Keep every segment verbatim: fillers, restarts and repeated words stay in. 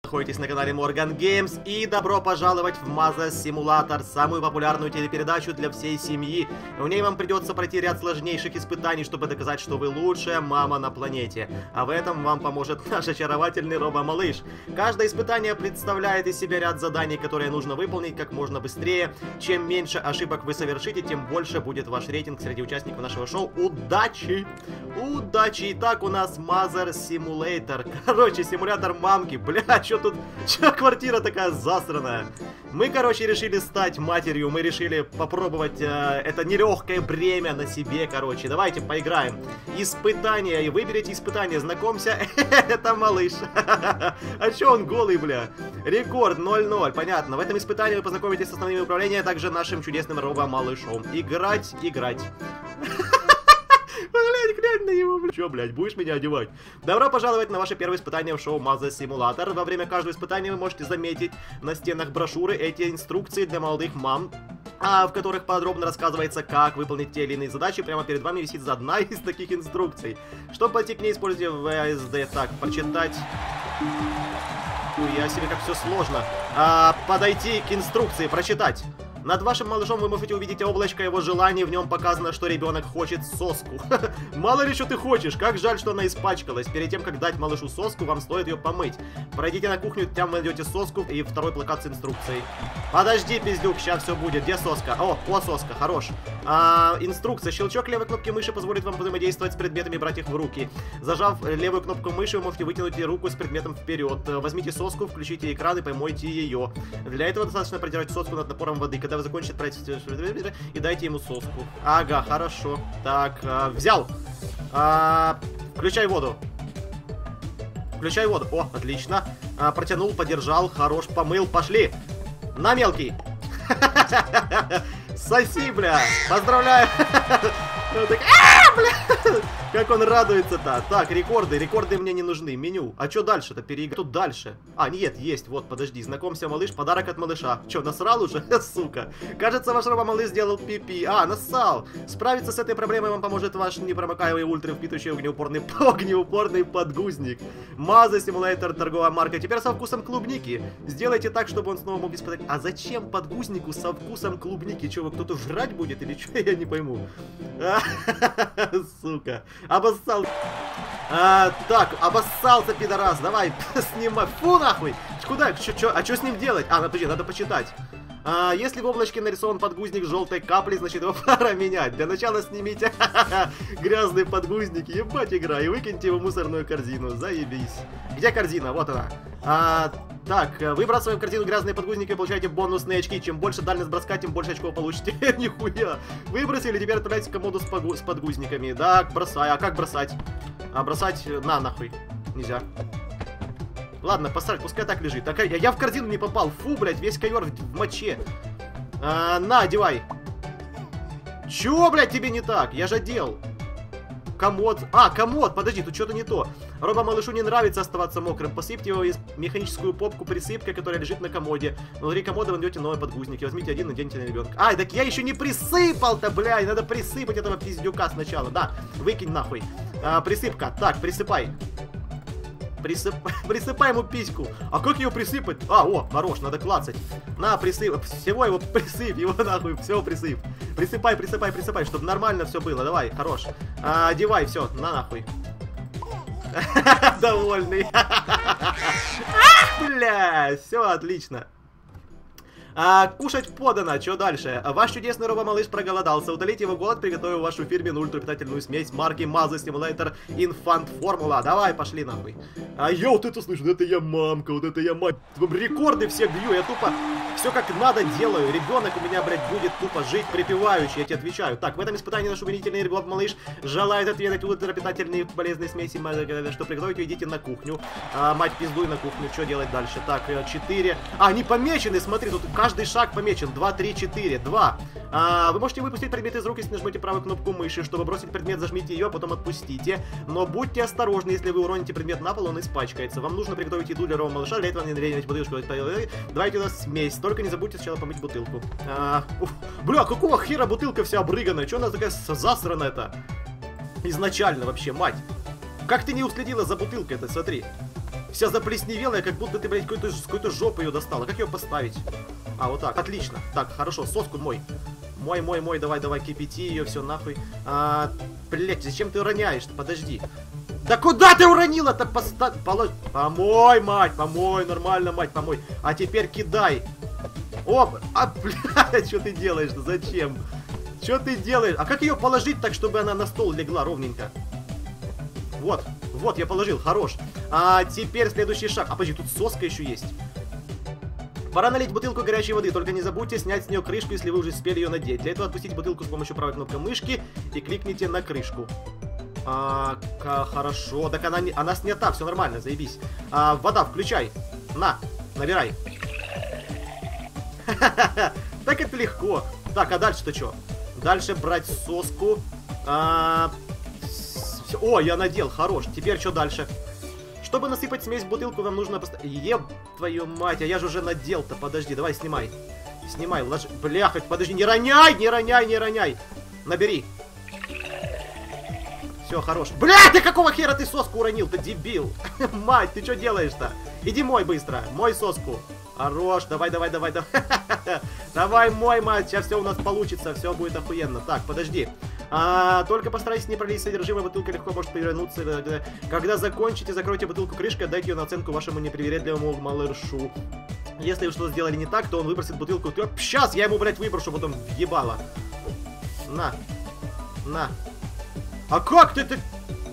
Находитесь на канале Morgan Games и добро пожаловать в Mother Simulator, самую популярную телепередачу для всей семьи. В ней вам придется пройти ряд сложнейших испытаний, чтобы доказать, что вы лучшая мама на планете. А в этом вам поможет наш очаровательный робо-малыш. Каждое испытание представляет из себя ряд заданий, которые нужно выполнить как можно быстрее. Чем меньше ошибок вы совершите, тем больше будет ваш рейтинг среди участников нашего шоу. Удачи! Удачи! Итак, у нас Mother Simulator. Короче, симулятор мамки. Бля, что тут? Чё квартира такая засраная? Мы, короче, решили стать матерью. Мы решили попробовать э, это нелегкое бремя на себе, короче. Давайте поиграем. Испытания. И выберите испытание. Знакомься. Это малыш. А чё он голый, бля? Рекорд ноль ноль. Понятно. В этом испытании вы познакомитесь с основными управлениями, а также нашим чудесным робо-малышом. Играть, играть. Блять, глянь на него, блядь. Чё, блядь, будешь меня одевать? Добро пожаловать на ваше первое испытание в шоу Mother Simulator. Во время каждого испытания вы можете заметить на стенах брошюры эти инструкции для молодых мам, а, в которых подробно рассказывается, как выполнить те или иные задачи. Прямо перед вами висит одна из таких инструкций. Чтобы пойти к ней, используйте ви эс ди. Так, прочитать. Я себе как все сложно. А, подойти к инструкции, прочитать. Над вашим малышом вы можете увидеть облачко его желаний, в нем показано, что ребенок хочет соску. Мало ли что ты хочешь, как жаль, что она испачкалась. Перед тем, как дать малышу соску, вам стоит ее помыть. Пройдите на кухню, там вы найдете соску и второй плакат с инструкцией. Подожди, пиздюк, сейчас все будет. Где соска? О, о, соска, хорош. А, инструкция. Щелчок левой кнопки мыши позволит вам взаимодействовать с предметами и брать их в руки. Зажав левую кнопку мыши, вы можете вытянуть руку с предметом вперед. Возьмите соску, включите экран и поймойте ее. Для этого достаточно продержать соску над напором воды. Когда вы закончите тратить и дайте ему соску. Ага, хорошо. Так, а, взял. А, включай воду. Включай воду. О, отлично. А, протянул, подержал. Хорош, помыл. Пошли. На мелкий. Соси, бля. Поздравляю. Как он радуется-то. Так, рекорды. Рекорды мне не нужны. Меню. А что дальше-то? Переиграть. Тут дальше. А, нет, есть. Вот, подожди. Знакомься, малыш. Подарок от малыша. Че, насрал уже? Сука. Кажется, ваш робо-малыш сделал пипи. А, нассал. Справиться с этой проблемой вам поможет ваш непромокаемый ультравпитывающий огнеупорный, огнеупорный подгузник. Mother Simulator, торговая марка. Теперь со вкусом клубники. Сделайте так, чтобы он снова мог испытать. А зачем подгузнику со вкусом клубники? Че, кто-то жрать будет или что? Я не пойму. Сука. Обоссал. А, так, обоссался, пидорас. Давай, снимай. Фу, нахуй. Куда? Чё, чё? А что с ним делать? А, подожди, надо почитать. А, если в облачке нарисован подгузник с желтой каплей, значит его пора менять. Для начала снимите грязные подгузники. Ебать, игра. И выкиньте его в мусорную корзину. Заебись. Где корзина? Вот она. А, так, выбрасываем в корзину грязные подгузники и получаете бонусные очки. Чем больше дальность броска, тем больше очков получите. Нихуя. Выбросили, теперь отправляйте комоду с, погу с подгузниками. Так, бросай. А как бросать? А бросать на нахуй. Нельзя. Ладно, посрать, пускай так лежит. Так, я, я в корзину не попал. Фу, блядь, весь ковер в, в моче. А, на, одевай. Чё, блядь, тебе не так? Я же одел. Комод. А, комод, подожди, тут что-то не то. Робо-малышу не нравится оставаться мокрым. Посыпьте его из механическую попку присыпкой, которая лежит на комоде. Внутри комода вы найдете новые подгузники. Возьмите один, наденьте на ребенка. Ай, так я еще не присыпал-то, блядь. Надо присыпать этого пиздюка сначала. Да, выкинь нахуй. А, присыпка. Так, присыпай. Присып... Присыпай ему письку. А как ее присыпать? А, о, хорош, надо клацать. На, присып. Всего его присыпь, его нахуй, все присыпь. Присыпай, присыпай, присыпай, чтобы нормально все было. Давай, хорош. А, одевай, все, на нахуй. Довольный. Бля, все отлично. А, кушать подано, что дальше? Ваш чудесный робо-малыш проголодался. Удалите его голод, приготовив вашу фирменную ультрапитательную смесь марки Mother Simulator Infant Formula. Давай, пошли нахуй. А я вот это слышу, это я мамка, вот это я мать. Рекорды все бью, я тупо все как надо делаю. Ребенок у меня, блядь, будет тупо жить припеваючи, я тебе отвечаю. Так, в этом испытании наш умилительный робо-малыш желает отведать ультрапитательные полезные смеси. Что приготовить, идите на кухню. А, мать, пиздуй на кухню, что делать дальше? Так, четыре. А, они помечены, смотри, тут каждый шаг помечен. два, три, четыре, два. А, вы можете выпустить предмет из рук, если нажмете правую кнопку мыши. Чтобы бросить предмет, зажмите ее, а потом отпустите. Но будьте осторожны, если вы уроните предмет на пол, он испачкается. Вам нужно приготовить еду для робо-малыша. Для этого не надо бутылочку. Давайте у нас смесь. Только не забудьте сначала помыть бутылку. А, бля, какого хера бутылка вся обрыганная? Че она такая засранная-то? Изначально вообще, мать. Как ты не уследила за бутылкой-то, смотри. Вся заплесневелая, как будто ты, блядь, какой-то какой-то жопу ее достала. Как ее поставить? А, вот так, отлично. Так, хорошо, соску мой. Мой, мой, мой, давай, давай, кипяти ее, все нахуй. А, блядь, зачем ты роняешь-то? Подожди. Да куда ты уронила-то? Поста... Полож... Помой, мать, помой, нормально, мать, помой. А теперь кидай. Оп, а, блядь, что ты делаешь-то? Зачем? Что ты делаешь? А как ее положить так, чтобы она на стол легла ровненько? Вот, вот, я положил, хорош. А теперь следующий шаг. А, подожди, тут соска еще есть. Пора налить бутылку горячей воды, только не забудьте снять с нее крышку, если вы уже успели ее надеть. Для этого отпустите бутылку с помощью правой кнопки мышки и кликните на крышку. А, хорошо, так она, не, она снята, все нормально, заебись. А, вода, включай. На, набирай. Так это легко. Так, а дальше-то что? Дальше брать соску. А, о, я надел, хорош. Теперь что дальше? Чтобы насыпать смесь в бутылку, нам нужно поставить... Еб твою мать, а я же уже надел-то. Подожди, давай снимай. Снимай, ложи... Бляха, подожди, не роняй, не роняй, не роняй. Набери. Все, хорош. Бля, ты какого хера ты соску уронил, ты дебил. Мать, ты что делаешь-то? Иди мой быстро, мой соску. Хорош, давай, давай, давай, давай. Давай, мой, мать, сейчас все у нас получится, все будет охуенно. Так, подожди. А, только постарайтесь не пролить содержимое, бутылка легко может перевернуться. Когда закончите, закройте бутылку крышкой, отдайте ее на оценку вашему непривередливому малышу. Если вы что-то сделали не так, то он выбросит бутылку. Сейчас я ему, блядь, выброшу, потом въебало. На. На. А как ты ты...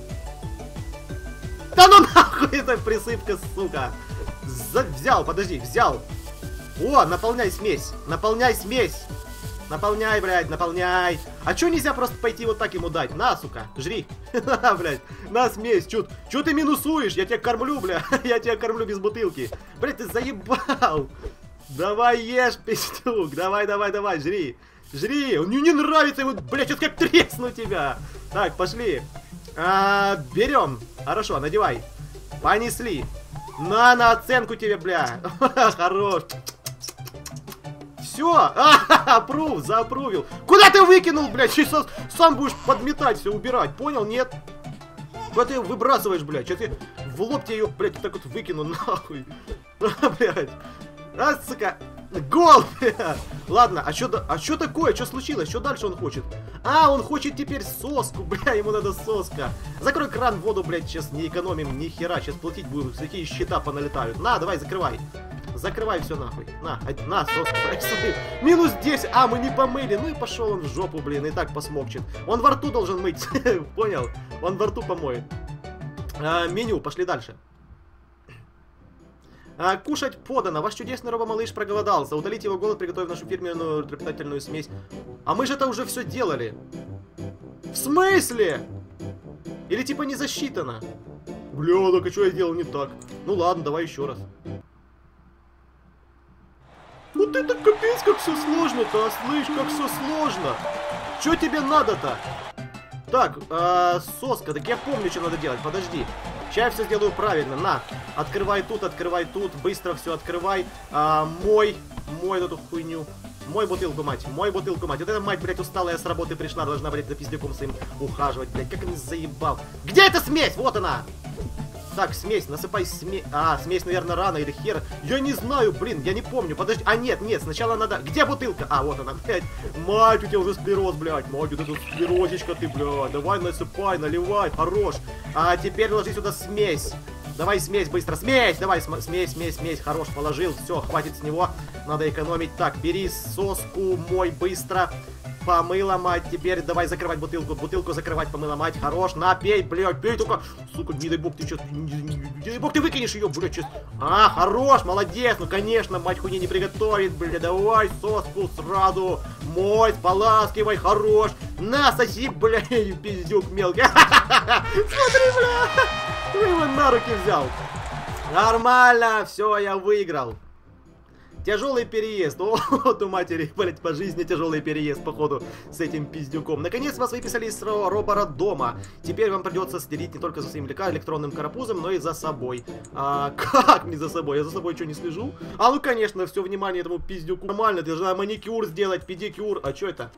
Да ну нахуй эта присыпка, сука. За... Взял, подожди, взял. О, наполняй смесь. Наполняй смесь. Наполняй, блядь, наполняй. А чё нельзя просто пойти вот так ему дать? На, сука, жри. На, блядь, на смесь. Чё, чё ты минусуешь? Я тебя кормлю, бля. Я тебя кормлю без бутылки. Блядь, ты заебал. Давай ешь, пиздюк. Давай, давай, давай, жри. Жри. Мне не нравится ему, блядь, сейчас как тресну тебя. Так, пошли. А, берем. Хорошо, надевай. Понесли. На, на оценку тебе, бля. Хорош. Все, аппрув, заапрувил. Куда ты выкинул, блядь? Сейчас сам будешь подметать, все убирать, понял, нет? Куда ты ее выбрасываешь, блядь? Сейчас я в лоб тебе ее, блядь, так вот выкину, нахуй. Блядь. А, сука. Гол, бля. Ладно, а что а что такое? Что случилось? Что дальше он хочет? А, он хочет теперь соску, бля, ему надо соска. Закрой кран, воду, блядь, сейчас не экономим ни хера. Сейчас платить будем, такие счета поналетают. На, давай, закрывай. Закрывай все нахуй. На, на, соску. Минус десять. А, мы не помыли. Ну и пошел он в жопу, блин. И так посмокчет. Он во рту должен мыть. Понял? Он во рту помоет. А, меню. Пошли дальше. А, кушать подано. Ваш чудесный робомалыш проголодался. Удалить его голод, приготовив нашу фирменную питательную смесь. А мы же это уже все делали. В смысле? Или типа не засчитано? Бля, так а что я делал не так? Ну ладно, давай еще раз. Вот это капец, как все сложно-то, а слышь, как все сложно. Что тебе надо-то? Так, э, соска, так я помню, что надо делать, подожди. Сейчас я все сделаю правильно, на. Открывай тут, открывай тут, быстро все открывай. А, мой, мой эту хуйню. Мой бутылку, мать, мой бутылку, мать. Вот эта мать, блядь, усталая с работы пришла, должна, блядь, за пиздюком своим ухаживать, блядь. Как он заебал. Где эта смесь? Вот она. Так, смесь, насыпай смесь. А, смесь, наверное, рано или хер. Я не знаю, блин, я не помню. Подожди. А, нет, нет, сначала надо... Где бутылка? А, вот она, блядь. Мать, у тебя уже склероз, блядь. Мать, вот эту склерозичка ты, блядь. Давай насыпай, наливай, хорош. А теперь ложи сюда смесь. Давай смесь быстро. Смесь, давай, см смесь, смесь, смесь. Хорош, положил. Все, хватит с него. Надо экономить. Так, бери соску, мой быстро. Помыла, мать, теперь давай закрывать бутылку. Бутылку закрывать, помыла, мать, хорош. На, пей, блядь, пей только. Сука, не дай бог ты что, не, не, не дай бог ты выкинешь ее, блядь, сейчас. А, хорош, молодец, ну конечно, мать хуйни не приготовит, блядь, давай соску сразу. Мой, споласкивай, хорош. На, соси, блядь, пиздюк мелкий. Смотри, блядь, ты его на руки взял. Нормально, все, я выиграл. Тяжелый переезд. О, вот у матери, блять, по жизни тяжелый переезд, походу, с этим пиздюком. Наконец вас выписали из робородома. Теперь вам придется следить не только за своим электронным карапузом, но и за собой. А, как не за собой? Я за собой что, не слежу? А, ну, конечно, все внимание этому пиздюку. Нормально, ты должна маникюр сделать, педикюр. А что это?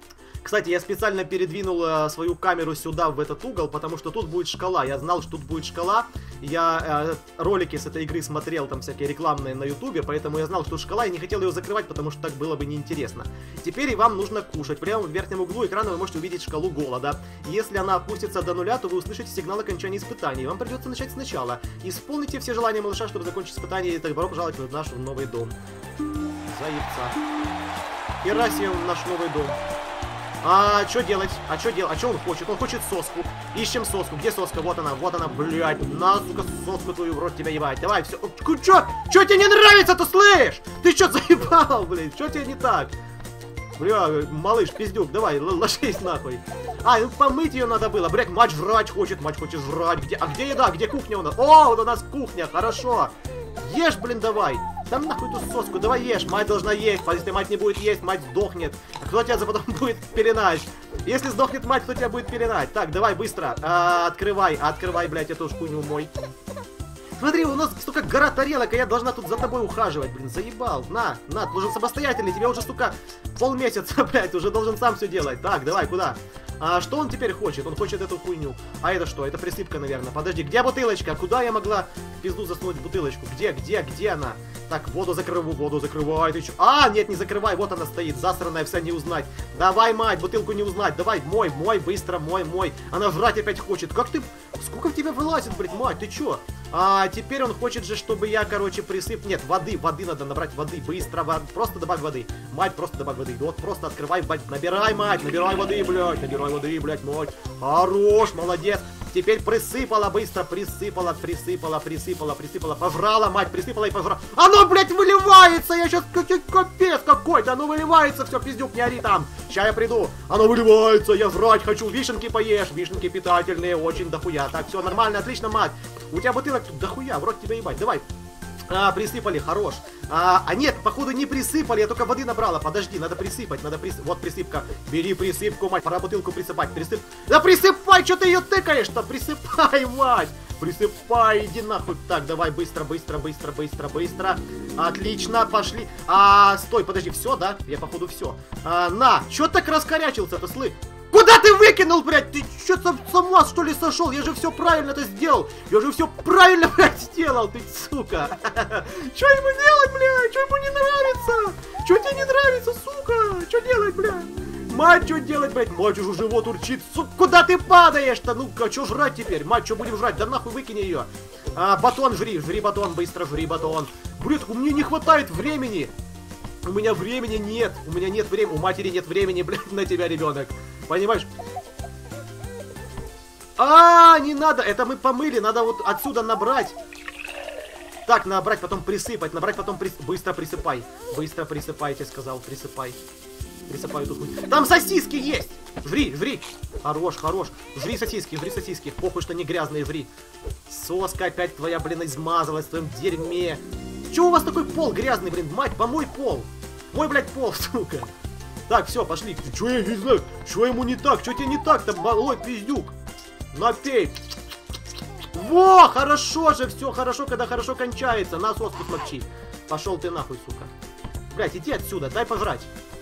Кстати, я специально передвинул э, свою камеру сюда, в этот угол, потому что тут будет шкала. Я знал, что тут будет шкала. Я э, ролики с этой игры смотрел, там всякие рекламные на ютубе, поэтому я знал, что тут шкала, и не хотел ее закрывать, потому что так было бы неинтересно. Теперь и вам нужно кушать. Прямо в верхнем углу экрана вы можете увидеть шкалу голода. Если она опустится до нуля, то вы услышите сигнал окончания испытаний. Вам придется начать сначала. Исполните все желания малыша, чтобы закончить испытание, и добро пожаловать в наш новый дом. Заебца. Херасим наш новый дом. А что делать? А что делать? А что он хочет? Он хочет соску. Ищем соску. Где соска? Вот она, вот она, блядь. На, сука, соску твою в рот тебя ебать. Давай, все. Чё? Чё тебе не нравится-то, слышь? Ты что заебал, блядь? Что тебе не так? Бля, малыш, пиздюк, давай, ложись нахуй. А, ну помыть ее надо было. Блядь, мать жрать хочет, мать хочет жрать. Где? А где еда? Где кухня у нас? О, вот у нас кухня, хорошо. Ешь, блин, давай. Да нахуй ту соску, давай ешь. Мать должна есть. Если мать не будет есть, мать сдохнет. А кто тебя потом будет пеленать? Если сдохнет мать, кто тебя будет пеленать? Так, давай, быстро. А, открывай, открывай, блядь, эту шкуню мой. Смотри, у нас столько гора тарелок, а я должна тут за тобой ухаживать, блин, заебал. На, на, ты должен самостоятельный, тебе уже, сука, полмесяца, блядь, уже должен сам все делать. Так, давай, куда? А что он теперь хочет? Он хочет эту хуйню. А это что? Это присыпка, наверное. Подожди, где бутылочка? Куда я могла в пизду засунуть бутылочку? Где, где, где она? Так, воду закрываю, воду закрывай. Ты чё? А, нет, не закрывай, вот она стоит, засранная, вся не узнать. Давай, мать, бутылку не узнать. Давай, мой, мой, быстро, мой, мой. Она жрать опять хочет. Как ты... Сколько в тебя вылазит, блядь, мать, ты чё? А теперь он хочет же, чтобы я, короче, присып... Нет, воды, воды надо набрать, воды, быстро, вод... просто добавь воды. Мать, просто добавь воды. Вот, просто открывай, мать, набирай, мать, набирай воды, блядь, набирай воды, блядь, мать. Хорош, молодец. Теперь присыпала, быстро, присыпала, присыпала, присыпала, присыпала, пожрала, мать, присыпала и пожрала. Оно, блядь, выливается, я сейчас, капец какой-то, оно выливается, все, пиздюк, не ори там. Сейчас я приду, оно выливается, я жрать хочу, вишенки поешь, вишенки питательные, очень дохуя. Так, все, нормально, отлично, мать. У тебя бутылок тут дохуя, в рот тебя ебать, давай. А, присыпали, хорош. А, а нет, походу не присыпали, я только воды набрала. Подожди, надо присыпать, надо присыпать. Вот присыпка. Бери присыпку, мать, пора бутылку присыпать. Присып... Да присыпай, что ты ее тыкаешь-то? Присыпай, мать. Присыпай, иди нахуй. Так, давай, быстро, быстро, быстро, быстро, быстро. Отлично, пошли. А, стой, подожди, все, да? Я, походу, все. А, на, что так раскорячился-то, слышь? Куда ты выкинул, блядь? Ты что, с ума, что ли, сошел? Я же все правильно-то сделал. Я же все правильно, блядь, сделал, ты, сука. Что ему делать, блядь? Что ему не нравится? Что тебе не нравится, сука? Что делать, блядь? Мать, что делать, блядь? Мать уже живот урчит. Сука, куда ты падаешь-то? Ну-ка, что жрать теперь? Мать, что будем жрать? Да нахуй выкини ее. А, батон жри, жри батон, быстро жри батон. Блядь, у меня не хватает времени. У меня времени нет. У меня нет времени. У матери нет времени, блядь, на тебя, ребенок. Понимаешь? А, не надо. Это мы помыли. Надо вот отсюда набрать. Так, набрать, потом присыпать. Набрать, потом прис... Быстро присыпай. Быстро присыпай, я тебе сказал. Присыпай. Присыпай тут. Там сосиски есть. Жри, жри. Хорош, хорош. Жри сосиски, жри сосиски. Похуй, что не грязные, жри. Соска опять твоя, блин, измазалась в твоем дерьме. Чего у вас такой пол грязный, блин? Мать, помой пол. Мой, блядь, пол, сука. Так, все, пошли. Чё я не знаю? Чё ему не так? Чё тебе не так-то, малой пиздюк? Напей. Во, хорошо же, все хорошо, когда хорошо кончается. На соску смокчи. Пошел ты нахуй, сука. Блядь, иди отсюда, дай пожрать.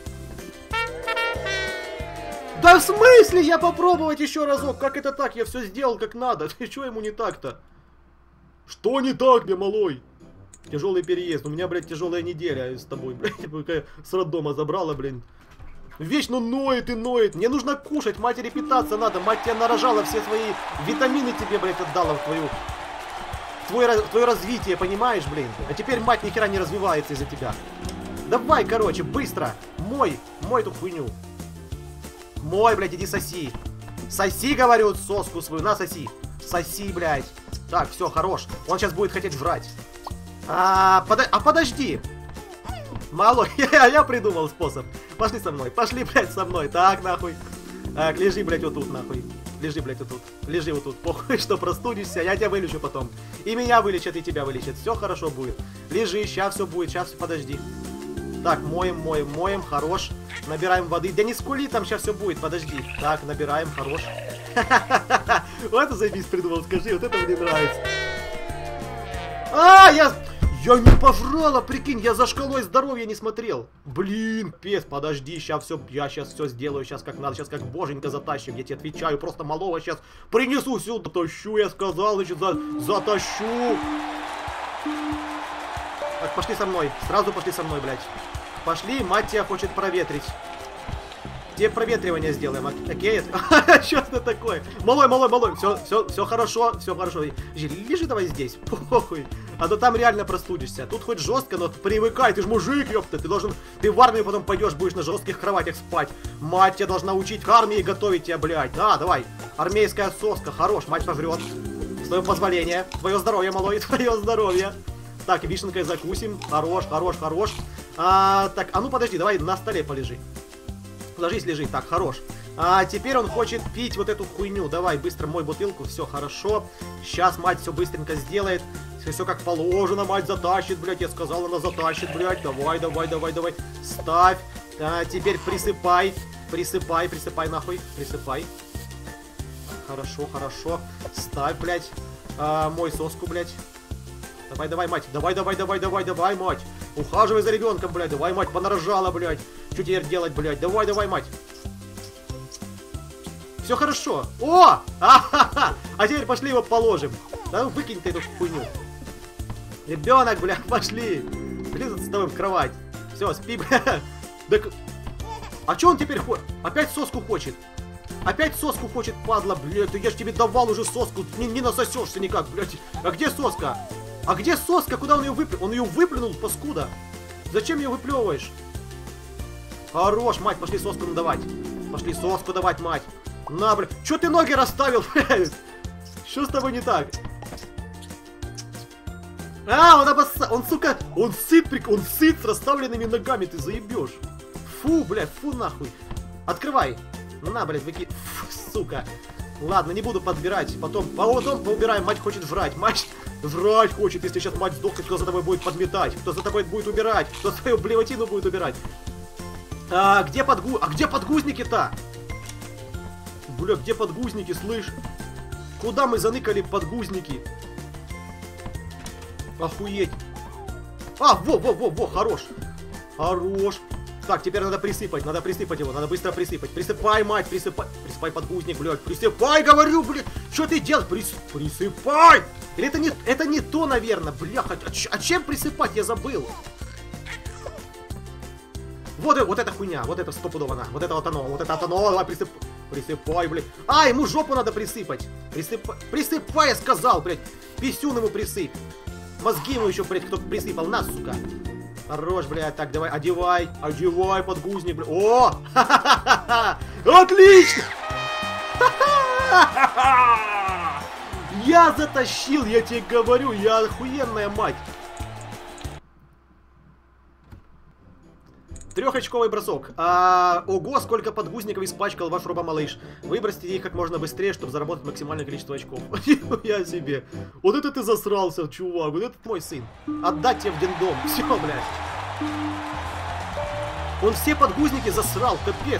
Да в смысле я попробовать еще разок? Как это так? Я все сделал как надо. Ты чё ему не так-то? Что не так, мне, малой? Тяжелый переезд. У меня, блядь, тяжелая неделя с тобой, блядь. С роддома забрала, блин. Вечно ноет и ноет. Мне нужно кушать, матери питаться надо. Мать тебя нарожала, все свои витамины тебе, блядь, отдала в твою... Твое, твое развитие, понимаешь, блин? А теперь мать ни хера не развивается из-за тебя. Давай, короче, быстро. Мой, мой эту хуйню. Мой, блядь, иди соси. Соси, говорю, соску свою. На, соси. Соси, блядь. Так, все, хорош. Он сейчас будет хотеть жрать. А, под... а подожди. Малой, я, я придумал способ. Пошли со мной, пошли, блядь, со мной. Так, нахуй. Так, лежи, блядь, вот тут, нахуй. Лежи, блядь, вот тут. Лежи вот тут. Похуй, что простудишься, я тебя вылечу потом. И меня вылечат, и тебя вылечат. Все хорошо будет. Лежи, сейчас все будет, сейчас подожди. Так, моем, моем, моем, хорош. Набираем воды. Да не скули, там сейчас все будет, подожди. Так, набираем, хорош. Вот это заебись придумал, скажи, вот это мне нравится. А, я... Я не пожрала, прикинь, я за шкалой здоровья не смотрел. Блин, пес, подожди, сейчас все, я сейчас все сделаю, сейчас как надо, сейчас как боженька затащим, я тебе отвечаю, просто малого сейчас принесу сюда, тащу, я сказал, значит, за, затащу. Так, пошли со мной, сразу пошли со мной, блядь. Пошли, мать тебя хочет проветрить. Тебе проветривание сделаем, окей? Что это такое? Малой, малой, малой, все, все, все хорошо, все хорошо. Лежи давай здесь, похуй. А то там реально простудишься. Тут хоть жестко, но привыкай, ты ж мужик, ёпта. Ты должен, ты в армию потом пойдешь, будешь на жестких кроватях спать. Мать тебя должна учить к армии готовить тебя, блядь. Да, давай, армейская соска, хорош, мать пожрет. С твоего позволения, твое здоровье, малой, твое здоровье. Так, вишенкой закусим, хорош, хорош, хорош. А, так, а ну подожди, давай на столе полежи. Ложись, лежи. Так, хорош. А теперь он хочет пить вот эту хуйню. Давай, быстро мой бутылку. Все хорошо. Сейчас мать все быстренько сделает. Все как положено. Мать затащит, блядь. Я сказал, она затащит, блядь. Давай, давай, давай, давай. Ставь. А, теперь присыпай. Присыпай, присыпай нахуй. Присыпай. Хорошо, хорошо. Ставь, блядь. А, мой соску, блядь. Давай, давай, мать. Давай, давай, давай, давай, давай, мать. Ухаживай за ребенком, блядь. Давай, мать, понарожала, блядь. Что теперь делать, блядь? Давай, давай, мать. Все хорошо. О! А-ха-ха! А теперь пошли его положим. Да ну выкинь ты эту хуйню. Ребенок, блядь, пошли. Блин, с тобой в кровать. Все, спи, блядь. Да... А что он теперь хочет? Опять соску хочет. Опять соску хочет, падла, блядь. Я ж тебе давал уже соску. Не, не насосешься никак, блядь. А где соска? А где соска? Куда он ее выплюнул? Он ее выплюнул, паскуда. Зачем ее выплевываешь? Хорош, мать, пошли соску надавать. Пошли соску давать, мать. На, блядь. Че ты ноги расставил, блядь? Что с тобой не так? А, он обосса... Он, сука, он сыт, прик... он сыт с расставленными ногами, ты заебешь. Фу, блядь, фу нахуй. Открывай. На, блядь, выки... Фу, сука. Ладно, не буду подбирать. Потом, а потом поубираем. Мать хочет жрать. Мать жрать хочет. Если сейчас мать сдохнет, кто за тобой будет подметать? Кто за тобой будет убирать? Кто свою блевотину будет убирать? А где подгу... А где подгузники-то? Бля, где подгузники, слышь? Куда мы заныкали подгузники? Охуеть. А, во, во, во, во, хорош. Хорош. Так, теперь надо присыпать, надо присыпать его, надо быстро присыпать. Присыпай, мать, присыпай. Присыпай подгузник, блядь. Присыпай, говорю, блядь. Что ты делаешь? Прис... Присыпай. Или это не, это не то, наверное, бляха. А, а чем присыпать, я забыл. Вот, вот эта хуйня, вот это стопудово на. Вот это вот оно, вот это вот оно. Давай присып... Присыпай, блядь. А, ему жопу надо присыпать. Присыпай, присыпай, я сказал, блядь. Писюн ему присыпь. Мозги ему еще, блядь, кто-то присыпал. На, сука. Хорош, блядь, так, давай, одевай, одевай подгузник, блядь. О! Ха-ха-ха-ха! Отлично! Ха-ха-ха! Я затащил, я тебе говорю, я охуенная мать. Трехочковый бросок. А, ого, сколько подгузников испачкал ваш робомалыш. Выбросьте их как можно быстрее, чтобы заработать максимальное количество очков. Я себе. Вот это ты засрался, чувак. Вот этот мой сын. Отдать тебе в детдом. Все, блядь. Он все подгузники засрал, капец.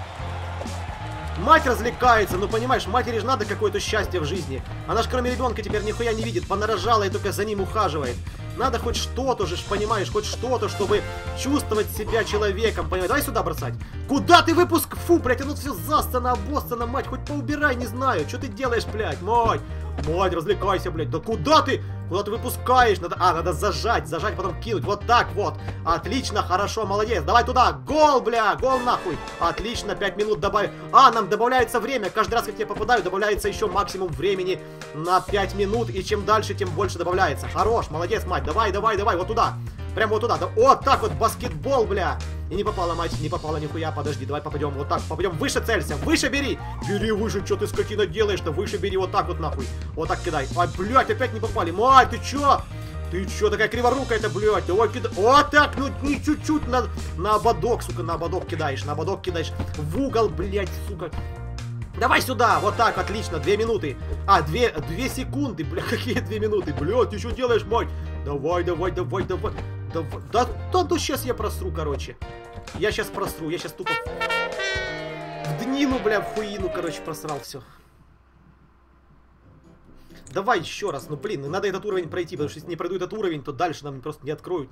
Мать развлекается, ну понимаешь, матери же надо какое-то счастье в жизни. Она ж кроме ребенка теперь нихуя не видит, понарожала и только за ним ухаживает. Надо хоть что-то же, понимаешь, хоть что-то, чтобы чувствовать себя человеком, понимаешь? Давай сюда бросать. Куда ты выпуск? Фу, блядь, оно все застано, обоссано, мать, хоть поубирай, не знаю. Что ты делаешь, блядь, мать? Мать, развлекайся, блядь. Да куда ты? Куда ты выпускаешь? Надо... А, надо зажать, зажать, потом кинуть. Вот так вот. Отлично, хорошо, молодец. Давай туда. Гол, бля, гол нахуй. Отлично, пять минут добавь. А, нам добавляется время. Каждый раз, как я попадаю, добавляется еще максимум времени на пять минут. И чем дальше, тем больше добавляется. Хорош, молодец, мать. Давай, давай, давай, вот туда. Прямо вот туда. Да, вот так вот, баскетбол, бля. И не попала, мать, не попала нихуя. Подожди, давай попадем вот так. Попадем выше, целься. Выше бери. Бери выше, что ты, скотина, делаешь-то? Выше бери, вот так вот, нахуй. Вот так кидай. А, блядь, опять не попали. Мать, ты чё? Ты чё такая криворукая-то, блядь? Давай кидай. Вот так, ну, не чуть-чуть на, на ободок, сука, на ободок кидаешь. На ободок кидаешь. В угол, блядь, сука. Давай сюда, вот так, отлично, две минуты. А, две, две секунды, бля, какие две минуты? Блядь, ты что делаешь, мать? Давай, давай, давай, давай. Да, да, да, да, сейчас я просру, короче. Я сейчас просру, я сейчас тупо в днину, бля, в хуину, короче, просрал все. Давай еще раз, ну блин, надо этот уровень пройти, потому что если не пройду этот уровень, то дальше нам просто не откроют.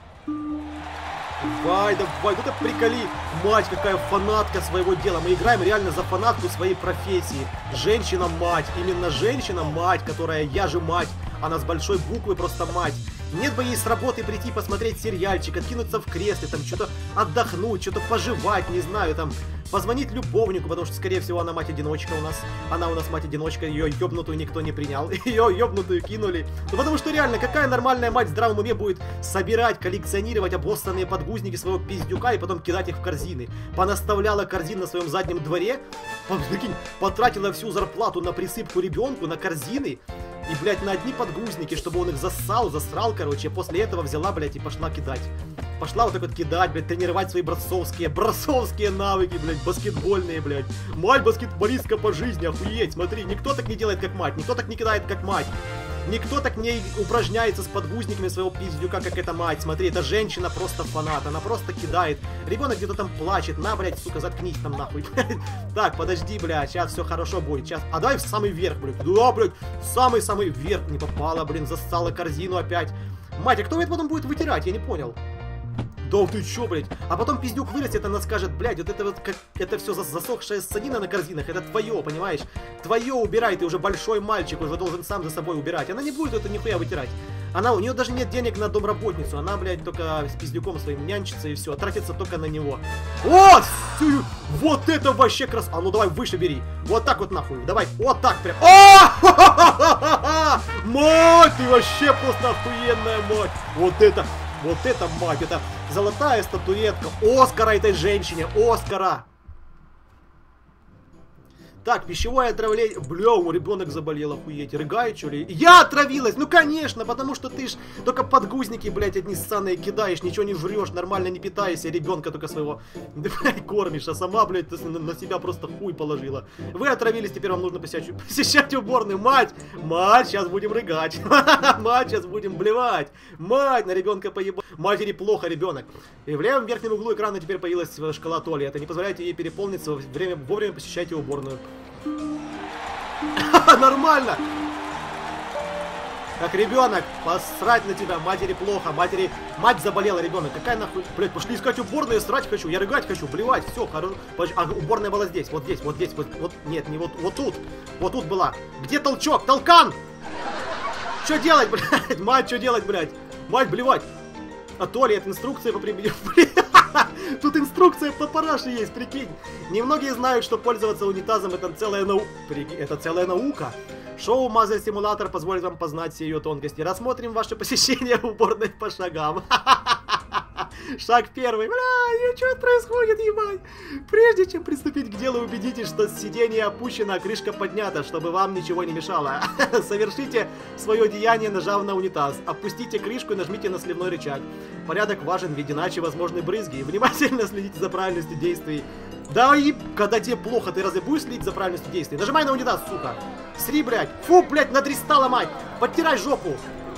Давай, давай, ну это приколи. Мать, какая фанатка своего дела. Мы играем реально за фанатку своей профессии. Женщина-мать, именно женщина-мать, которая я же мать. Она с большой буквы просто мать. Нет бы ей с работы прийти посмотреть сериальчик, откинуться в кресле, там что-то отдохнуть, что-то пожевать, не знаю, там позвонить любовнику, потому что, скорее всего, она мать-одиночка у нас. Она у нас мать-одиночка, ее ёбнутую никто не принял. Ее ёбнутую кинули. Ну потому что реально, какая нормальная мать в здравом уме будет собирать, коллекционировать обоссанные подгузники своего пиздюка и потом кидать их в корзины? Понаставляла корзин на своем заднем дворе, потратила всю зарплату на присыпку ребенку, на корзины. И, блядь, на одни подгузники, чтобы он их зассал, засрал, короче. После этого взяла, блядь, и пошла кидать. Пошла вот так вот кидать, блядь, тренировать свои броссовские, броссовские навыки, блядь, баскетбольные, блядь. Мать баскетболистка по жизни, охуеть, смотри. Никто так не делает, как мать, никто так не кидает, как мать. Никто так не упражняется с подгузниками своего пиздюка, как эта мать. Смотри, эта женщина просто фанат, она просто кидает. Ребенок где-то там плачет. На, блядь, сука, заткнись там нахуй. Так, подожди, блядь, сейчас все хорошо будет. Сейчас. А давай в самый верх, блядь. Да, блядь, самый-самый верх. Не попала, блин, зассала корзину опять. Мать, а кто это потом будет вытирать? Я не понял. Да ты чё, блядь? А потом пиздюк вырастет, она скажет, блядь, вот это вот, как, это все засохшая ссанина на корзинах, это твое, понимаешь? Твое убирай, ты уже большой мальчик, уже должен сам за собой убирать. Она не будет это нихуя вытирать. Она, у нее даже нет денег на домработницу, она, блядь, только с пиздюком своим нянчится и все, тратится только на него. Вот! Вот это вообще крас... А ну давай выше бери. Вот так вот нахуй, давай, вот так прям. О! Мать, ты вообще просто охуенная мать. Вот это... Вот это, мать, это золотая статуэтка Оскара этой женщине, Оскара. Так, пищевое отравление. Бля, у ребенок заболел, охуеть. Рыгает, что ли? Я отравилась! Ну, конечно, потому что ты ж только подгузники, блядь, одни ссаные кидаешь, ничего не жрешь, нормально не питаешься, ребенка только своего, блядь, кормишь, а сама, блядь, ты на себя просто хуй положила. Вы отравились, теперь вам нужно посещать, посещать уборную. Мать! Мать, сейчас будем рыгать. Мать, сейчас будем блевать. Мать, на ребенка поебать. Матери плохо, ребенок. И в левом верхнем углу экрана теперь появилась шкала Толи. Это не позволяет ей переполниться, во время, вовремя посещайте уборную. Нормально! Как ребенок, посрать на тебя, матери плохо, матери... Мать заболела, ребенок, какая нахуй... Блять, пошли искать уборную, срать хочу, я рыгать хочу, блевать, все, хорошо. А уборная была здесь, вот здесь, вот здесь, вот, вот, нет, не вот, вот тут, вот тут была. Где толчок? Толкан! Что делать, блядь? Мать, что делать, блядь? Мать, блевать. А туалет, инструкция по применению. Тут инструкция по параше есть, прикинь. Немногие знают, что пользоваться унитазом это целая наука. Это целая наука. Шоу Мазер Симулятор позволит вам познать все ее тонкости. Рассмотрим ваше посещение уборной по шагам. Шаг первый. Бля, что происходит, ебать? Прежде чем приступить к делу, убедитесь, что сиденье опущено, а крышка поднята, чтобы вам ничего не мешало. Совершите свое деяние, нажав на унитаз. Опустите крышку и нажмите на сливной рычаг. Порядок важен, ведь иначе возможны брызги. Внимательно следите за правильностью действий. Да и когда тебе плохо, ты разве будешь следить за правильностью действий? Нажимай на унитаз, сука. Сри, блядь. Фу, блядь, надристала, мать. Подтирай жопу.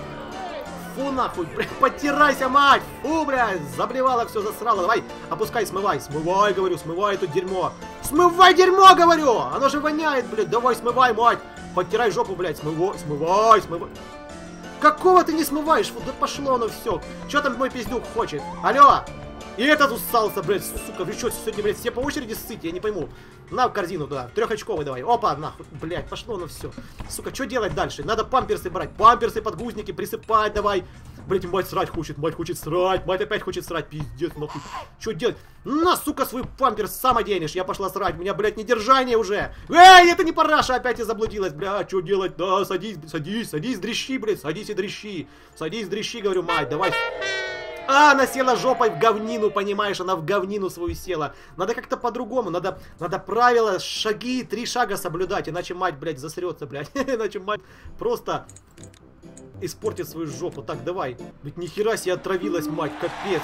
Фу, нахуй, блядь, подтирайся, мать! Фу, блядь, заблевала, все засрала. Давай, опускай, смывай, смывай, говорю, смывай это дерьмо. Смывай дерьмо, говорю! Оно же воняет, блядь, давай, смывай, мать! Подтирай жопу, блядь, смывай, смывай, смывай. Какого ты не смываешь? Фу, да пошло оно все. Че там мой пиздюк хочет? Алло! И этот уссался, блядь, сука, вы что, сегодня, блядь, все по очереди ссыте, я не пойму. На в корзину туда, трехочковый давай. Опа, нахуй, блядь, пошло на все. Сука, что делать дальше? Надо памперсы брать, памперсы, подгузники, присыпать давай. Блядь, мать срать хочет, мать хочет срать, мать опять хочет срать, пиздец, нахуй. Что делать? На, сука, свой памперс сам оденешь, я пошла срать, у меня, блядь, недержание уже. Эй, это не параша, опять я заблудилась, блядь, что делать? Да, садись, садись, садись, дрищи, блядь, садись и дрищи. Садись, дрищи, говорю, мать, давай. А, она села жопой в говнину, понимаешь, она в говнину свою села. Надо как-то по-другому, надо, надо правила, шаги, три шага соблюдать, иначе мать, блядь, засрется, блядь. Иначе мать просто испортит свою жопу. Так, давай. Ведь нихера себе отравилась, мать, капец.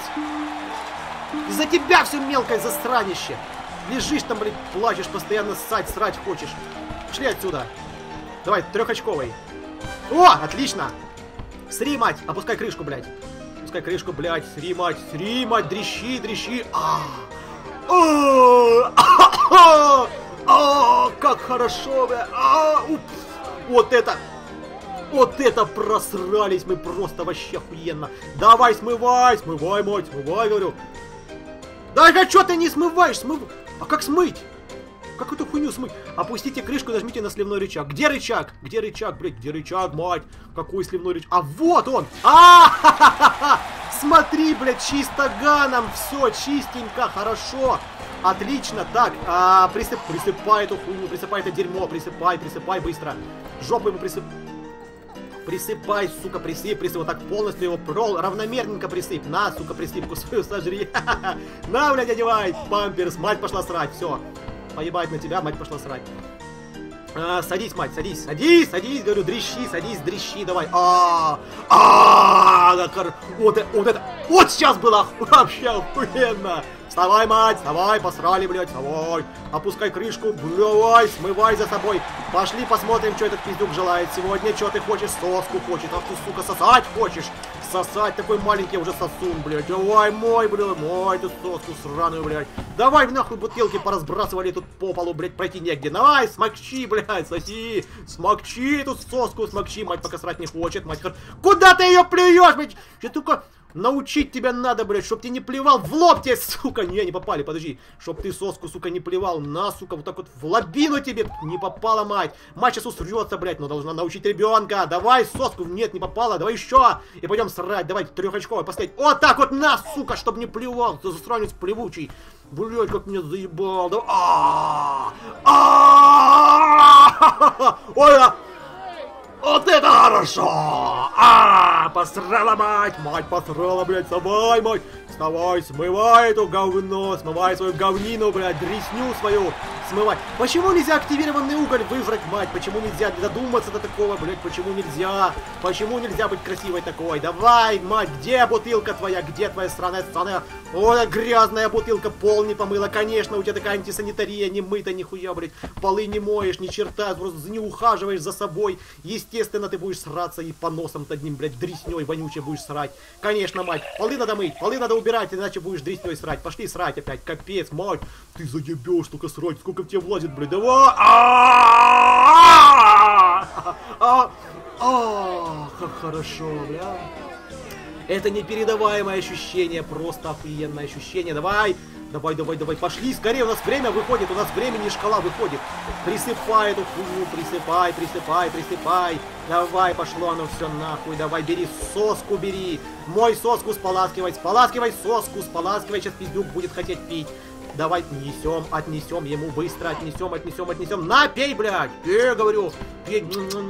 Из-за тебя все мелкое застранище. Лежишь там, блядь, плачешь, постоянно ссать, срать хочешь. Шли отсюда. Давай, трехочковый. О, отлично. Сри, мать, опускай крышку, блядь. Опускай крышку, блядь, сри, мать, сри, мать, дрищи, дрищи. А, а, как хорошо, блядь. Вот это. Вот это просрались мы просто вообще охуенно. Давай, смывай, смывай, мать, смывай, говорю. Да что ты не смываешь? Смыв... А как смыть? Как эту хуйню смыть? Опустите крышку, нажмите на сливной рычаг. Где рычаг? Где рычаг, блядь? Где рычаг, мать? Какой сливной рычаг? А вот он! А-ха-ха-ха! Смотри, блядь, чисто ганом. Все, чистенько, хорошо. Отлично. Так, а, присып... присыпай эту хуйню, присыпай это дерьмо. Присыпай, присыпай быстро. Жопу ему присып... Присыпай, сука, присыпь, присыпь, вот так полностью его прол, равномерненько присыпь. На, сука, присыпку свою сожри. На, блядь, одевай, памперс, мать пошла срать, все. Поебать на тебя, мать пошла срать. А, садись, мать, садись, садись, садись, говорю, дрищи, садись, дрищи, давай. А, а, вот это, вот это, вот сейчас было вообще охуенно. Вставай, мать, вставай, посрали, блядь, вставай. Опускай крышку, давай, смывай за собой. Пошли посмотрим, что этот пиздюк желает сегодня. Что ты хочешь? Соску хочет. Ах ты, сука, сосать хочешь? Сосать, такой маленький уже сосун, блядь. Давай, мой, блядь, мой эту соску сраную, блядь. Давай, нахуй, бутылки поразбрасывали тут по полу, блядь, пройти негде. Давай, смокчи, блядь, соси. Смокчи эту соску, смокчи. Мать пока срать не хочет, мать. Куда ты ее плюешь, блядь? Я только... Научить тебя надо, блядь, чтоб ты не плевал в лоб тебе, сука. Не, не попали, подожди. Чтоб ты соску, сука, не плевал. На, сука, вот так вот в лобину тебе не попала, мать. Мать сейчас усрется, блядь, но должна научить ребенка. Давай соску, нет, не попала, давай еще. И пойдем срать, давай трехочковый поставить. Вот так вот, на, сука, чтоб не плевал. Ты засранец плевучий. Блядь, как меня заебал. Да... Ой, а... Вот это хорошо! А, посрала, мать! Мать посрала, блядь, вставай, мать! Вставай, смывай эту говно, смывай свою говнину, блядь, дресню свою, смывай. Почему нельзя активированный уголь выбрать, мать? Почему нельзя додуматься до такого, блядь? Почему нельзя? Почему нельзя быть красивой такой? Давай, мать, где бутылка твоя? Где твоя сраная страна? Ой, грязная бутылка, пол не помыла. Конечно, у тебя такая антисанитария, не мыта, нихуя, блядь. Полы не моешь, ни черта, просто не ухаживаешь за собой. Естественно, ты будешь сраться и по носам одним, блядь, дресней вонючей будешь срать. Конечно, мать, полы надо мыть, полы надо убирать, иначе будешь дресней срать. Пошли срать опять, капец, мать. Ты заебешь, только срать, сколько в тебя влазит, блядь, давай. А, как хорошо, бля. Это непередаваемое ощущение, просто охуенное ощущение. Давай, давай, давай, давай, пошли, скорее, у нас время выходит, у нас времени шкала выходит. Присыпай эту хуйню, присыпай, присыпай, присыпай. Давай, пошло оно все нахуй, давай, бери соску, бери. Мой соску споласкивай, споласкивай соску, споласкивай, сейчас пиздюк будет хотеть пить. Давай, несем, отнесем ему, быстро отнесем, отнесем, отнесем. На, пей, блядь, пей, говорю, пей.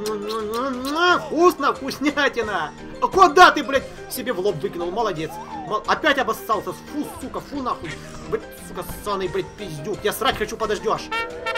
Вкусно, вкуснятина. Куда ты, блядь, себе в лоб выкинул, молодец. Опять обоссался, фу, сука, фу, нахуй. Блядь, сука, ссаный, блядь, пиздюк. Я срать хочу, подождешь.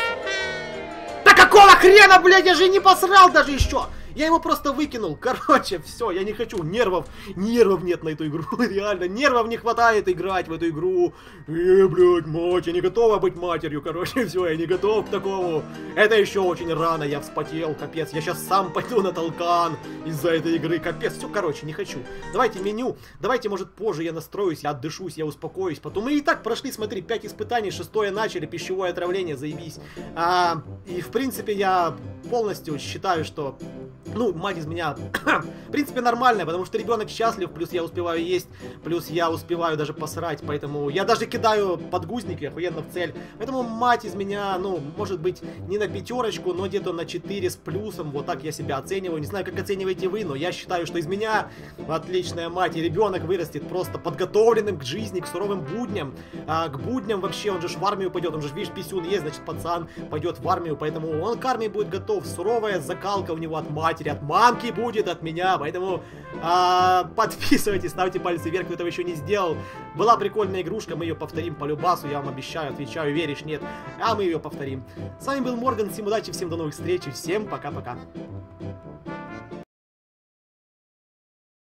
Да какого хрена, блядь, я же не посрал даже еще. Я его просто выкинул. Короче, все, я не хочу. Нервов, нервов нет на эту игру. Реально, нервов не хватает играть в эту игру. Э, блядь, мать, я не готова быть матерью. Короче, все, я не готов к такому. Это еще очень рано, я вспотел, капец. Я сейчас сам пойду на толкан из-за этой игры, капец. Все, короче, не хочу. Давайте меню. Давайте, может, позже я настроюсь, я отдышусь, я успокоюсь. Потом мы и так прошли, смотри, пять испытаний, шестое начали, пищевое отравление, заебись. А, и, в принципе, я полностью считаю, что... Ну, мать из меня, в принципе, нормальная, потому что ребенок счастлив, плюс я успеваю есть, плюс я успеваю даже посрать, поэтому я даже кидаю подгузники охуенно в цель. Поэтому мать из меня, ну, может быть, не на пятерочку, но где-то на четыре с плюсом, вот так я себя оцениваю. Не знаю, как оцениваете вы, но я считаю, что из меня отличная мать, и ребенок вырастет просто подготовленным к жизни, к суровым будням, а к будням вообще, он же в армию пойдет, он же, видишь, писюн есть, значит, пацан пойдет в армию, поэтому он к армии будет готов, суровая закалка у него от матери, от мамки будет, от меня, поэтому а, подписывайтесь, ставьте пальцы вверх, кто этого еще не сделал. Была прикольная игрушка, мы ее повторим по любасу, я вам обещаю, отвечаю, веришь, нет, а мы ее повторим. С вами был Морган, всем удачи, всем до новых встреч, и всем пока-пока.